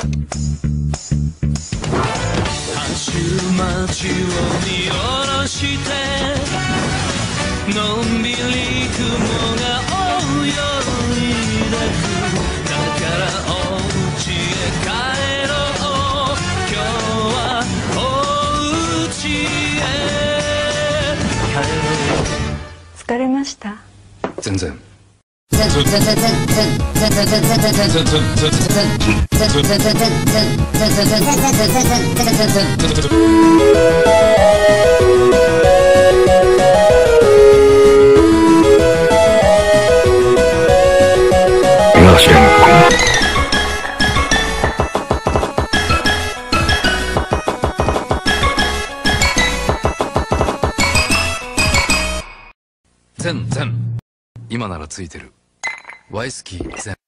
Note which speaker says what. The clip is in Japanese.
Speaker 1: 走る街を見下ろしてのんびり雲が泳いでく。だからお家へ帰ろう。今日はお家へ帰ろう。
Speaker 2: 疲れました？
Speaker 1: 全然。全然今ならついてるワイスキー全